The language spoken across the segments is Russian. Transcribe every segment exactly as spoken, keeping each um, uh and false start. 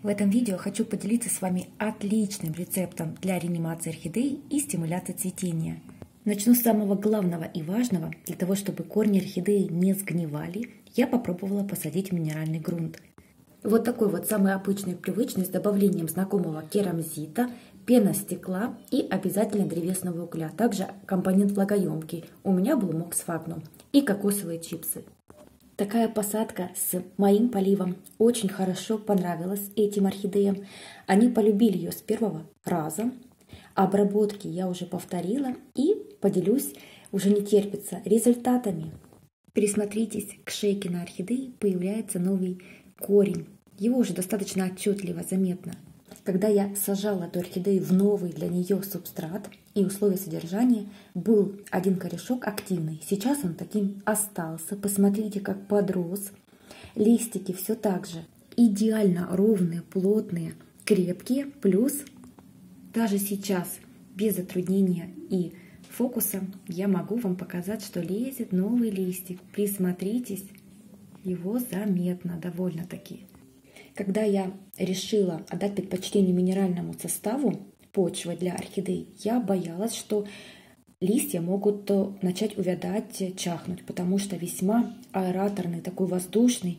В этом видео хочу поделиться с вами отличным рецептом для реанимации орхидей и стимуляции цветения. Начну с самого главного и важного. Для того, чтобы корни орхидеи не сгнивали, я попробовала посадить в минеральный грунт. Вот такой вот самый обычный, привычный, с добавлением знакомого керамзита, пена стекла и обязательно древесного угля. Также компонент влагоемкий. У меня был Mox Sphagnum и кокосовые чипсы. Такая посадка с моим поливом очень хорошо понравилась этим орхидеям. Они полюбили ее с первого раза. Обработки я уже повторила и поделюсь, уже не терпится, результатами. Присмотритесь к шейке на орхидее, появляется новый корень. Его уже достаточно отчетливо заметно. Когда я сажала эту орхидею в новый для нее субстрат и условия содержания, был один корешок активный. Сейчас он таким остался. Посмотрите, как подрос. Листики все так же идеально ровные, плотные, крепкие. Плюс даже сейчас без затруднения и фокуса я могу вам показать, что лезет новый листик. Присмотритесь, его заметно довольно-таки. Когда я решила отдать предпочтение минеральному составу почвы для орхидей, я боялась, что листья могут начать увядать, чахнуть, потому что весьма аэраторный, такой воздушный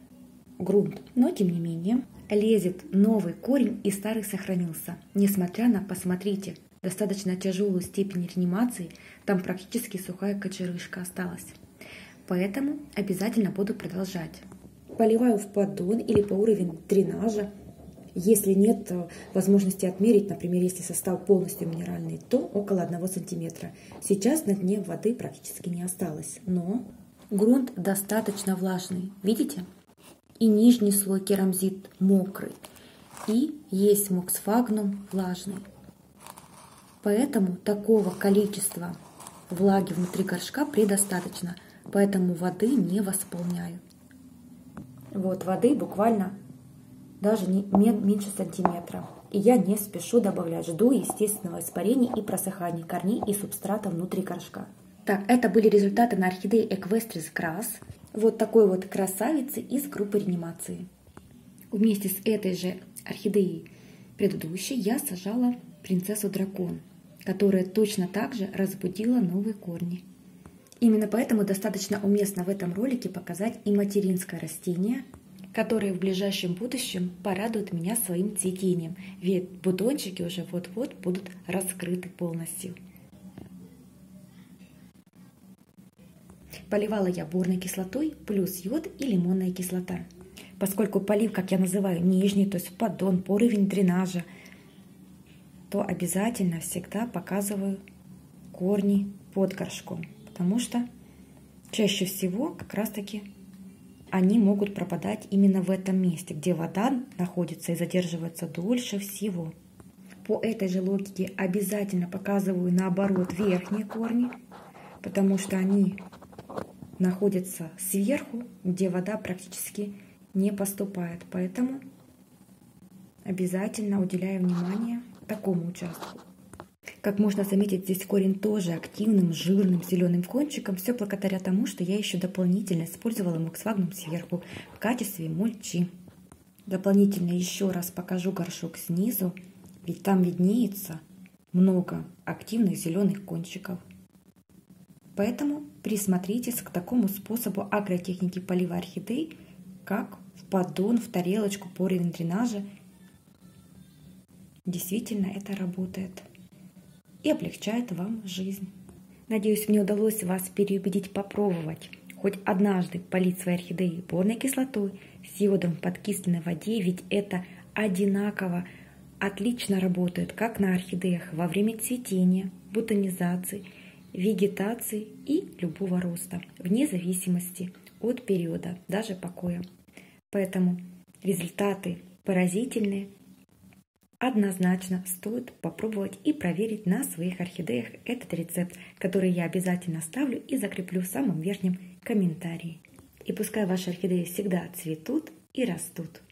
грунт. Но, тем не менее, лезет новый корень, и старый сохранился. Несмотря на, посмотрите, достаточно тяжелую степень реанимации, там практически сухая кочерышка осталась. Поэтому обязательно буду продолжать. Поливаю в поддон или по уровню дренажа. Если нет возможности отмерить, например, если состав полностью минеральный, то около одного сантиметра. Сейчас на дне воды практически не осталось, но грунт достаточно влажный. Видите? И нижний слой керамзит мокрый. И есть Mox Sphagnum влажный. Поэтому такого количества влаги внутри горшка предостаточно. Поэтому воды не восполняю. Вот воды буквально даже не, меньше сантиметра. И я не спешу добавлять. Жду естественного испарения и просыхания корней и субстрата внутри горшка. Так, это были результаты на орхидее Equestris Grass. Вот такой вот красавицы из группы реанимации. Вместе с этой же орхидеей предыдущей я сажала принцессу дракон, которая точно так же разбудила новые корни. Именно поэтому достаточно уместно в этом ролике показать и материнское растение, которое в ближайшем будущем порадует меня своим цветением, ведь бутончики уже вот-вот будут раскрыты полностью. Поливала я борной кислотой плюс йод и лимонная кислота. Поскольку полив, как я называю, нижний, то есть в поддон, по уровень дренажа, то обязательно всегда показываю корни под горшком. Потому что чаще всего как раз-таки они могут пропадать именно в этом месте, где вода находится и задерживается дольше всего. По этой же логике обязательно показываю наоборот верхние корни, потому что они находятся сверху, где вода практически не поступает. Поэтому обязательно уделяю внимание такому участку. Как можно заметить, здесь корень тоже активным, жирным, зеленым кончиком. Все благодаря тому, что я еще дополнительно использовала Mox Sphagnum сверху в качестве мульчи. Дополнительно еще раз покажу горшок снизу, ведь там виднеется много активных зеленых кончиков. Поэтому присмотритесь к такому способу агротехники полива орхидей, как в поддон, в тарелочку, по уровню дренажа. Действительно это работает и облегчает вам жизнь. Надеюсь, мне удалось вас переубедить попробовать хоть однажды полить свои орхидеи борной кислотой с йодом в подкисленной воде, ведь это одинаково отлично работает как на орхидеях во время цветения, бутонизации, вегетации и любого роста, вне зависимости от периода, даже покоя. Поэтому результаты поразительные. Однозначно стоит попробовать и проверить на своих орхидеях этот рецепт, который я обязательно оставлю и закреплю в самом верхнем комментарии. И пускай ваши орхидеи всегда цветут и растут.